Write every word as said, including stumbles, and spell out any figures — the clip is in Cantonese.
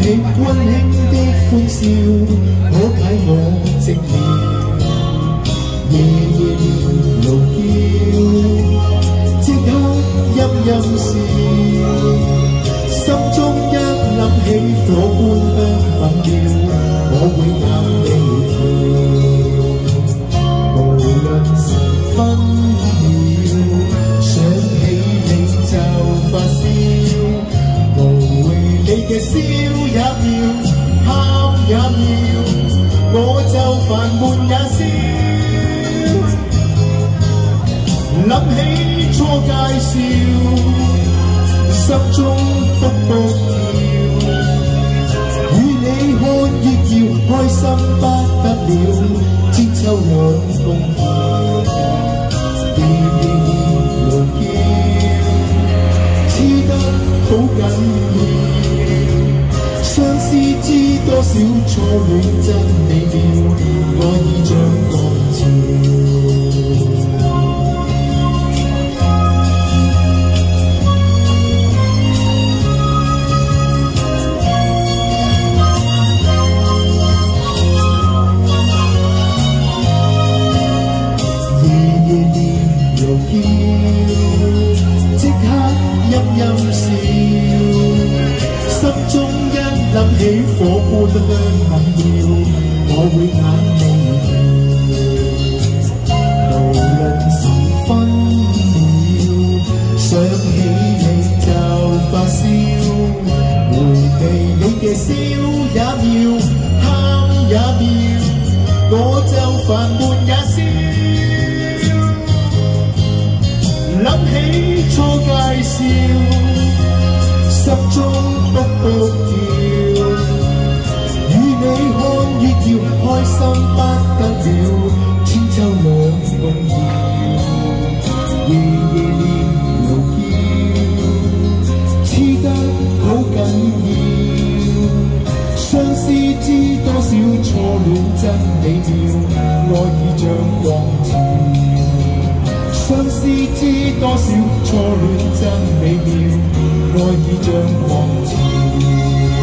起溫馨的歡笑，可解我寂寥。夜夜連路叫，即刻陰陰笑，心中一諗起火般香吻了，我會眼眉跳。無論時分秒，想起你就發燒，無回你嘅笑也妙，喊也妙，我就煩悶也消。諗起初介紹，心中卜卜跳，與你看月遙，開心不得了，千秋兩共搖，夜夜路叫，黐得好緊要，相思知多少初戀真美妙，我已長過潮。即刻陰陰笑，心中一諗起火般香吻了，我會眼眉跳。無論時分秒，想起你就發燒，回味你嘅笑也妙，喊也妙，我就煩悶也消。諗起初介紹，心中卜卜跳，與你看月遙，開心不得了，千秋兩共搖，夜夜連路叫，黐得好緊要，相思知多少初戀真美妙，愛已像狂潮。相思知多少初戀真美妙，愛已像狂潮。